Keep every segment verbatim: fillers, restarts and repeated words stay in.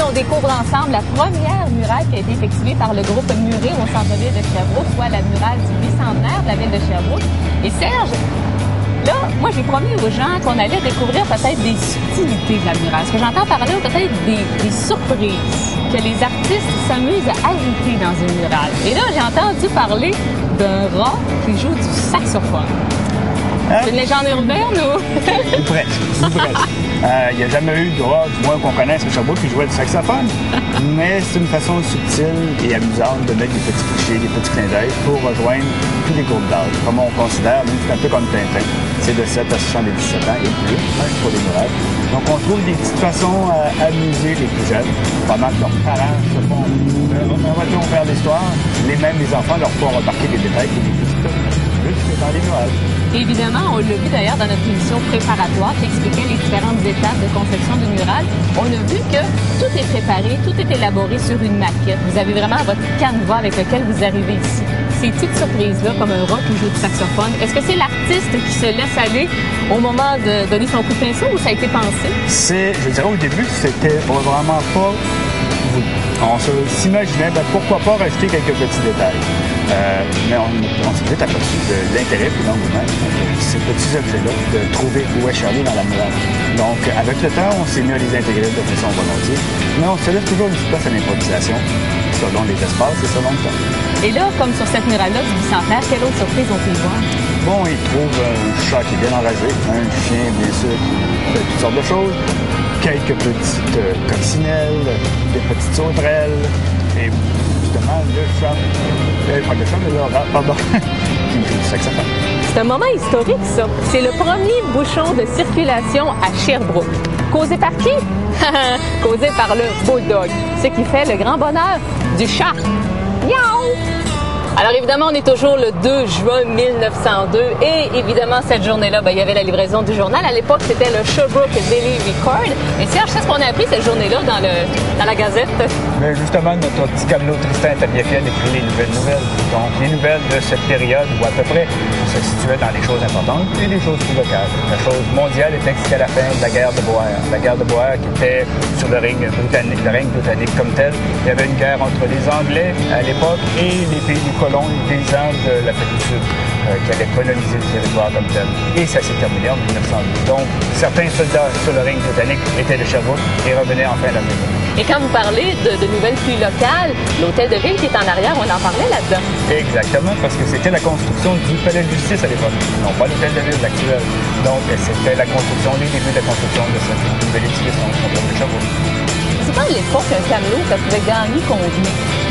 on découvre ensemble la première muraille qui a été effectuée par le groupe Murir au centre-ville de Sherbrooke, soit la muraille du bicentenaire de la ville de Sherbrooke. Et Serge, là, moi, j'ai promis aux gens qu'on allait découvrir peut-être des subtilités de la muraille. Ce que j'entends par là, peut-être des, des surprises que les artistes s'amusent à ajouter dans une muraille. Et là, j'ai entendu parler d'un rat qui joue du saxophone. Hein? C'est une légende urbaine ou? Ou presque, ou presque. Euh, il n'y a jamais eu de rat, du moins qu'on connaisse à Sherbrooke, qui jouait du saxophone. Mais c'est une façon subtile et amusante de mettre des petits clichés, des petits clins d'œil pour rejoindre tous les groupes d'âge. Comme on considère, même c'est un peu comme Tintin. C'est de sept à soixante-dix-sept ans et plus, même pour les murailles. Donc on trouve des petites façons à amuser les plus jeunes, pendant que leurs parents se font un retour vers l'histoire. Les mêmes les enfants leur font remarquer des détails qui existent juste dans les murailles. Et évidemment, on l'a vu d'ailleurs dans notre émission préparatoire qui expliquait les différentes étapes de conception d'une muraille. On a vu que tout est préparé, tout est élaboré sur une maquette. Vous avez vraiment votre canevas avec lequel vous arrivez ici. Ces petites surprises-là, comme un rat qui joue du saxophone, est-ce que c'est l'artiste qui se laisse aller au moment de donner son coup de pinceau ou ça a été pensé? C'est, je dirais au début, c'était vraiment pas... On s'imaginait, ben, pourquoi pas rajouter quelques petits détails. Euh, mais on, on s'est vite aperçu de l'intérêt et l'engouement de ces petits objets-là, de trouver où est Charlie dans la muraille. Donc, avec le temps, on s'est mis à les intégrer de façon volontiers. Mais on se laisse toujours une petite place à l'improvisation, selon les espaces et selon le temps. Et là, comme sur cette muraille-là du bicentenaire, quelle autre surprise ont-ils voir? Bon, ils trouvent un chat qui est bien enragé, un chien, bien sûr, qui fait toutes sortes de choses, quelques petites euh, coccinelles, des petites sauterelles, et justement, le chat, euh, pas le chat, mais le rat, pardon, qui joue du saxophone. C'est un moment historique, ça. C'est le premier bouchon de circulation à Sherbrooke. Causé par qui? Causé par le bulldog, ce qui fait le grand bonheur du chat. Miaou! Alors évidemment, on est toujours le deux juin mille neuf cent deux et évidemment, cette journée-là, ben, il y avait la livraison du journal. À l'époque, c'était le Sherbrooke Daily Record. Et Serge, c'est ce qu'on a appris cette journée-là dans, le, dans la Gazette? Mais justement, notre petit camelot Tristan Tabiafian écrit les nouvelles nouvelles. Donc, les nouvelles de cette période où à peu près on se situait dans les choses importantes et les choses plus locales. La chose mondiale était jusqu'à la fin de la guerre de Boer. La guerre de Boer qui était sur le ring britannique, le ring britannique comme tel. Il y avait une guerre entre les Anglais à l'époque et les pays du colons, les paysans de l'Afrique du Sud euh, qui allaient coloniser le territoire comme tel. Et ça s'est terminé en mille neuf cent douze. Donc, certains soldats sur le ring britannique étaient de Sherbrooke et revenaient enfin à la maison. Et quand vous parlez de, de nouvelles plus locales, l'hôtel de ville qui est en arrière, on en parlait là-dedans. Exactement, parce que c'était la construction du palais de justice à l'époque, non pas l'hôtel de ville actuel. Donc, c'était la construction, les débuts de la construction de cette nouvelle édifice en centre de Sherbrooke. C'est pas à l'époque un camelot, ça pouvait gagner combien?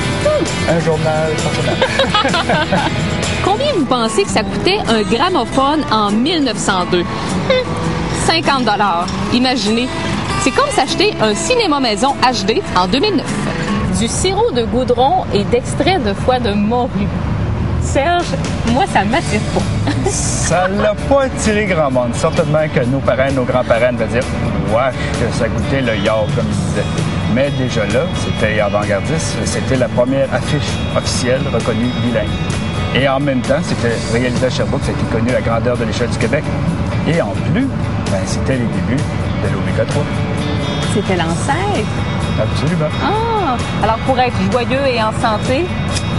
Un journal personnel. Combien vous pensez que ça coûtait un gramophone en mille neuf cent deux? cinquante dollars. Imaginez. C'est comme s'acheter un cinéma maison H D en deux mille neuf. Du sirop de goudron et d'extrait de foie de morue. Serge, moi, ça m'attire pas. Ça l'a pas attiré grand monde. Certainement que nos parents, nos grands-parents devaient dire « Ouais, que ça goûtait le yard », comme ils disaient. Mais déjà là, c'était avant-gardiste, c'était la première affiche officielle reconnue bilingue. Et en même temps, c'était réalisé à Sherbrooke, c'était connu la grandeur de l'échelle du Québec. Et en plus, ben, c'était les débuts de l'Oméga trois. C'était l'ancêtre? Absolument. Ah! Alors, pour être joyeux et en santé,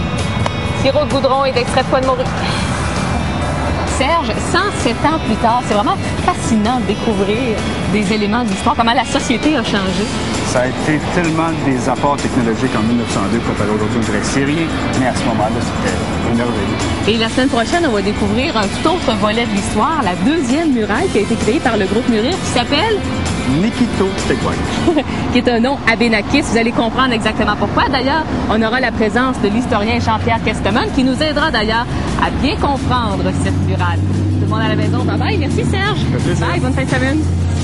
sirop de goudron et d'extrait de foie de morue. Serge, cent sept ans plus tard, c'est vraiment fascinant de découvrir des éléments de l'histoire, comment la société a changé. Ça a été tellement des apports technologiques en mille neuf cent deux comparé aujourd'hui, je dirais que c'est rien, mais à ce moment-là, c'était merveilleux. Et la semaine prochaine, on va découvrir un tout autre volet de l'histoire, la deuxième muraille qui a été créée par le groupe Murir, qui s'appelle Nikito Stegway, qui est un nom abénakis. Vous allez comprendre exactement pourquoi. D'ailleurs, on aura la présence de l'historien Jean-Pierre Kestemon qui nous aidera d'ailleurs à bien comprendre cette muraille. Tout le monde à la maison, bye bye. Merci Serge. Bye, bonne fin de semaine.